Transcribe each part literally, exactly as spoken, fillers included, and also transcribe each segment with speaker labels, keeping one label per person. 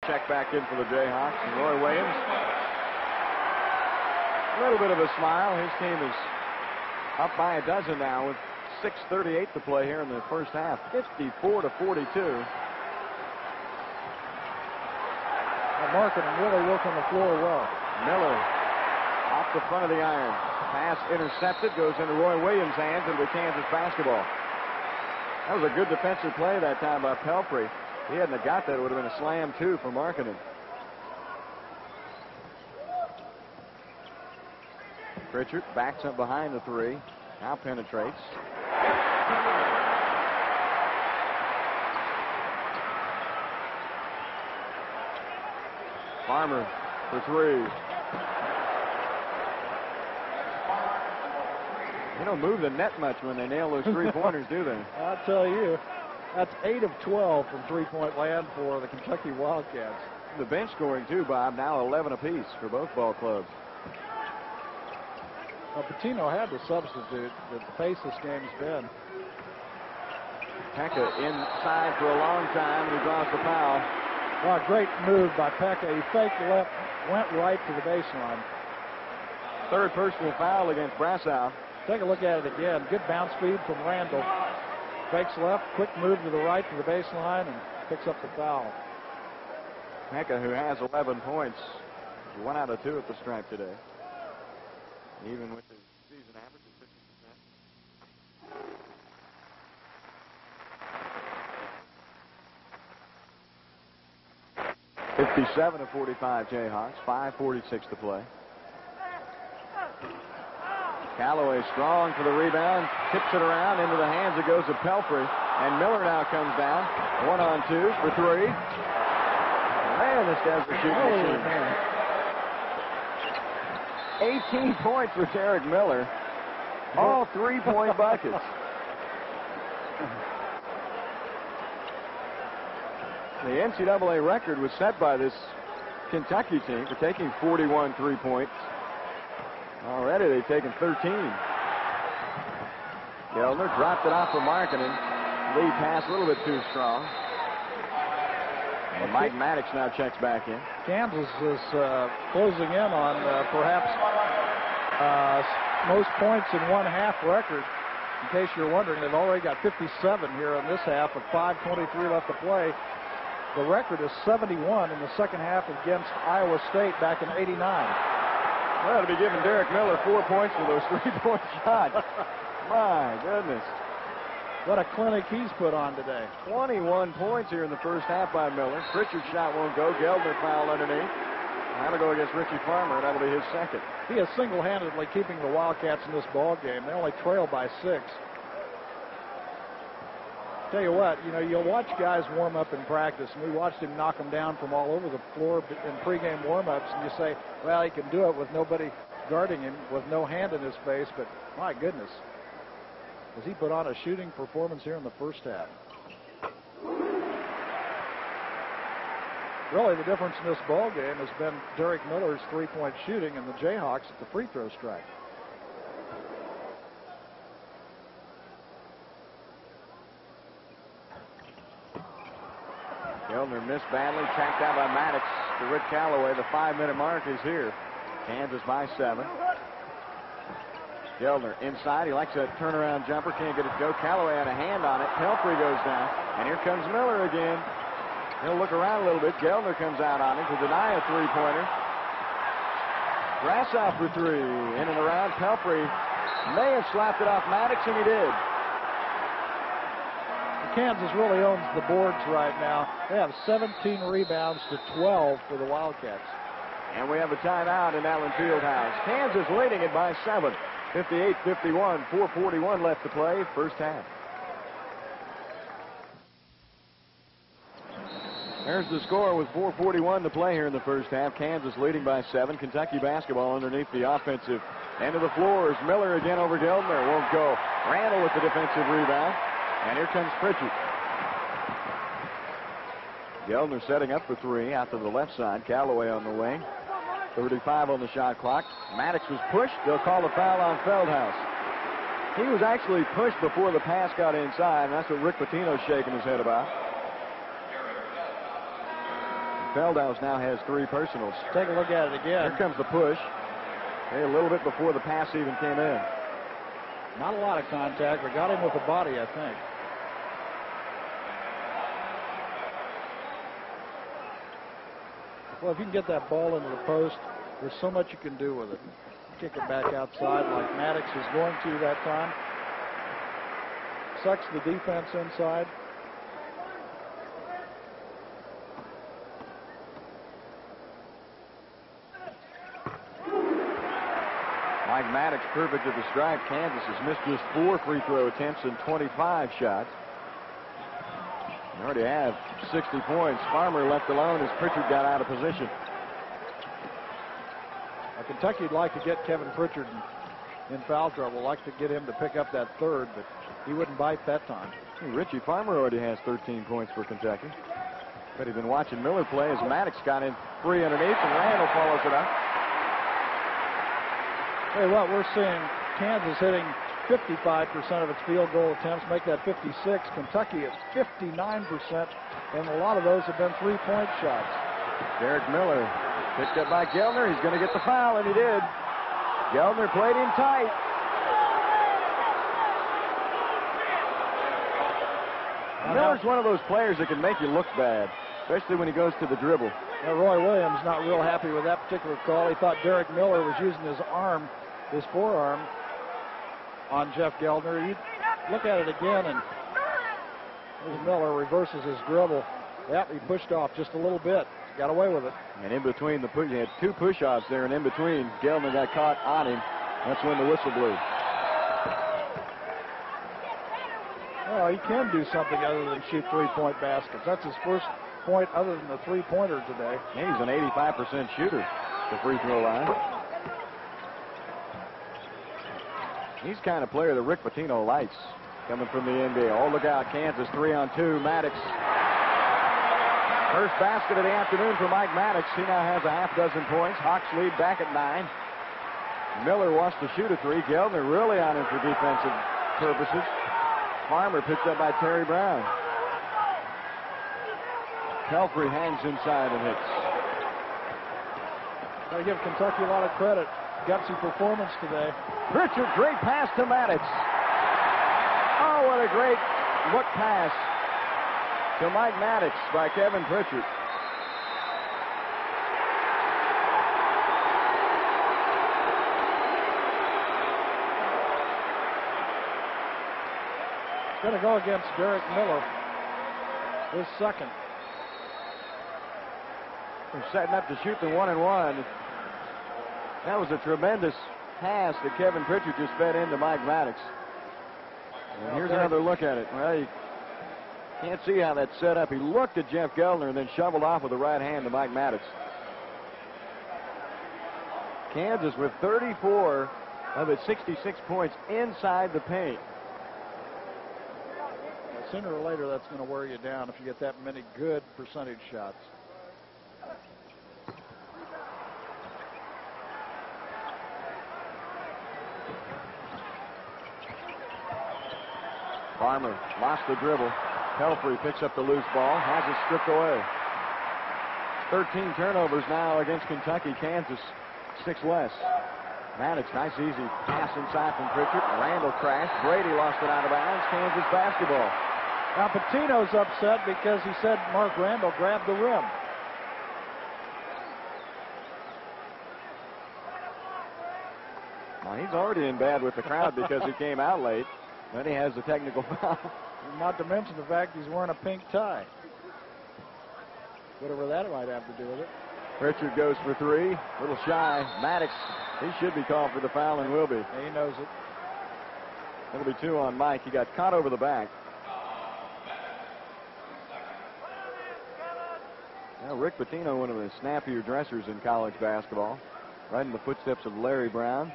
Speaker 1: check back in for the Jayhawks. And Roy Williams, a little bit of a smile. His team is up by a dozen now with six thirty-eight to play here in the first half. fifty-four to forty-two.
Speaker 2: Well, Markin and really working the floor well.
Speaker 1: Miller off the front of the iron. Pass intercepted, goes into Roy Williams' hands into Kansas basketball. That was a good defensive play that time by Pelfrey. If he hadn't have got that, it would have been a slam two for Markkinen. Pritchard backs up behind the three. Now penetrates. Farmer for three. They don't move the net much when they nail those three-pointers, do they?
Speaker 2: I'll tell you, that's eight of twelve from three-point land for the Kentucky Wildcats.
Speaker 1: The bench scoring, too, Bob, now eleven apiece for both ball clubs.
Speaker 2: Well, Pitino had to substitute. The pace this game's been.
Speaker 1: Pekka inside for a long time, and he draws the foul.
Speaker 2: Well, a great move by Pekka. He faked left, went right to the baseline.
Speaker 1: Third personal foul against Brassow.
Speaker 2: Take a look at it again. Good bounce speed from Randall. Fakes left, quick move to the right to the baseline, and picks up the foul.
Speaker 1: Pekka, who has eleven points, one out of two at the stripe today. Even with his season average of fifty percent. fifty-seven to forty-five Jayhawks, five forty-six to play. Callaway strong for the rebound, tips it around into the hands. It goes to Pelfrey, and Miller now comes down. One on two for three. Man, this guy's a shooting machine. Man. eighteen points for Derek Miller. All three-point buckets. The N C double A record was set by this Kentucky team for taking forty-one three-points. Already they've taken thirteen. Geldner dropped it off for Markkinen. Lead pass a little bit too strong. And Mike Maddox now checks back in.
Speaker 2: Kansas is uh, closing in on uh, perhaps uh, most points in one half record. In case you're wondering, they've already got fifty-seven here in this half with five twenty-three left to play. The record is seventy-one in the second half against Iowa State back in eighty-nine.
Speaker 1: Well, to be giving Derek Miller four points for those three-point shots. My goodness.
Speaker 2: What a clinic he's put on today.
Speaker 1: twenty-one points here in the first half by Miller. Pritchard's shot won't go. Geldner fouled underneath. That'll go against Richie Farmer. That'll be his second.
Speaker 2: He is single-handedly keeping the Wildcats in this ball game. They only trail by six. Tell you what, you know, you'll watch guys warm up in practice, and we watched him knock them down from all over the floor in pregame warm-ups, and you say, well, he can do it with nobody guarding him, with no hand in his face, but my goodness, has he put on a shooting performance here in the first half. Really, the difference in this ball game has been Derek Miller's three-point shooting and the Jayhawks at the free throw strike.
Speaker 1: Geldner missed badly, tracked out by Maddox to Rick Callaway. The five-minute mark is here. Kansas by seven. Geldner inside. He likes a turnaround jumper. Can't get it to go. Callaway had a hand on it. Pelfrey goes down. And here comes Miller again. He'll look around a little bit. Geldner comes out on him to deny a three-pointer. Brassow for three. In and around. Pelfrey may have slapped it off Maddox, and he did.
Speaker 2: Kansas really owns the boards right now. They have seventeen rebounds to twelve for the Wildcats.
Speaker 1: And we have a timeout in Allen Fieldhouse. Kansas leading it by seven. fifty-eight fifty-one. four forty-one left to play. First half. There's the score with four forty-one to play here in the first half. Kansas leading by seven. Kentucky basketball underneath the offensive end of the floor. Is Miller again over Geldner. Won't go. Randall with the defensive rebound. And here comes Pritchard. Geldner setting up for three out to the left side. Callaway on the wing. thirty-five on the shot clock. Maddox was pushed. They'll call the foul on Feldhouse. He was actually pushed before the pass got inside, and that's what Rick Pitino's shaking his head about. Feldhaus now has three personals.
Speaker 2: Take a look at it again.
Speaker 1: Here comes the push. Hey, a little bit before the pass even came in.
Speaker 2: Not a lot of contact, but got him with the body, I think. Well, if you can get that ball into the post, there's so much you can do with it. Kick it back outside like Maddox is going to that time. Sucks the defense inside.
Speaker 1: Mike Maddox perfect at the stripe. Kansas has missed just four free throw attempts and twenty-five shots. They already have sixty points. Farmer left alone as Pritchard got out of position.
Speaker 2: Well, Kentucky would like to get Kevin Pritchard in, in foul trouble, like to get him to pick up that third, but he wouldn't bite that time.
Speaker 1: Richie Farmer already has thirteen points for Kentucky. But he's been watching Miller play as Maddox got in free underneath, and Randall follows it up.
Speaker 2: Hey, what we're seeing, Kansas hitting fifty-five percent of its field goal attempts, make that fifty-six. Kentucky at fifty-nine percent, and a lot of those have been three-point shots.
Speaker 1: Derek Miller picked up by Geltner. He's going to get the foul, and he did. Geltner played him tight. Miller's one of those players that can make you look bad, especially when he goes to the dribble.
Speaker 2: Now, Roy Williams not real happy with that particular call. He thought Derek Miller was using his arm, his forearm, on Jeff Geltner. You look at it again, and Miller reverses his dribble. Yep, he pushed off just a little bit. Got away with it.
Speaker 1: And in between the push, he had two push-offs there, and in between, Geltner got caught on him. That's when the whistle blew.
Speaker 2: Well, he can do something other than shoot three-point baskets. That's his first point other than the three-pointer today.
Speaker 1: And he's an eighty-five percent shooter, the free throw line. He's the kind of player that Rick Pitino likes coming from the N B A. Oh, look out, Kansas three on two. Maddox. First basket of the afternoon for Mike Maddox. He now has a half dozen points. Hawks lead back at nine. Miller wants to shoot a three. Geltner really on him for defensive purposes. Farmer picked up by Terry Brown. Pelfrey hangs inside and hits.
Speaker 2: Got to give Kentucky a lot of credit. Gutsy performance today.
Speaker 1: Pritchard, great pass to Maddox. Oh, what a great look pass to Mike Maddox by Kevin Pritchard.
Speaker 2: Going to go against Derek Miller. His second.
Speaker 1: They're setting up to shoot the one and one. That was a tremendous pass that Kevin Pritchard just fed into Mike Maddox. And here's another look at it. Well, you can't see how that's set up. He looked at Jeff Geltner and then shoveled off with the right hand to Mike Maddox. Kansas with thirty-four of its sixty-six points inside the paint.
Speaker 2: Sooner or later, that's going to wear you down if you get that many good percentage shots.
Speaker 1: Farmer lost the dribble. Pelfrey picks up the loose ball, has it stripped away. thirteen turnovers now against Kentucky. Kansas, six less. Maddox, nice easy pass inside from Pritchard. Randall crashed. Brady lost it out of bounds. Kansas basketball.
Speaker 2: Now Pitino's upset because he said Mark Randall grabbed the rim.
Speaker 1: Well, he's already in bad with the crowd because he came out late. Then he has the technical foul.
Speaker 2: Not to mention the fact he's wearing a pink tie. Whatever that might have to do with it.
Speaker 1: Pritchard goes for three. A little shy. Maddox, he should be called for the foul and will be.
Speaker 2: He knows it.
Speaker 1: That'll be two on Mike. He got caught over the back. Now, Rick Pitino, one of the snappier dressers in college basketball, right in the footsteps of Larry Brown.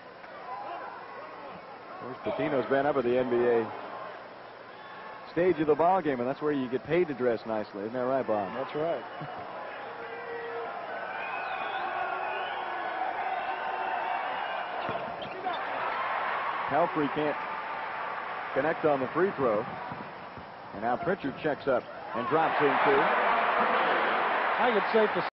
Speaker 1: Of course, Pitino's been up at the N B A stage of the ball game, and that's where you get paid to dress nicely. Isn't that right, Bob?
Speaker 2: That's right.
Speaker 1: Pelfrey can't connect on the free throw. And now Pritchard checks up and drops in two.
Speaker 2: I think it's safe to